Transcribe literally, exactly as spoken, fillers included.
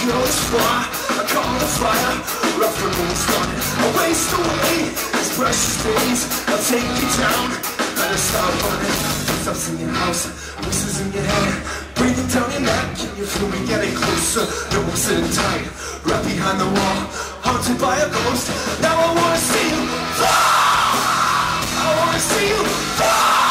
kill this fire, I call the fire. Rough and moon's running, I waste away these precious days. I'll take you down, and I start running. Footsteps in your house, whistles in your head, breathing down your neck. Can you feel me getting closer? No one's sitting tight, right behind the wall, haunted by a ghost. Now I wanna see you fall. I wanna see you fall.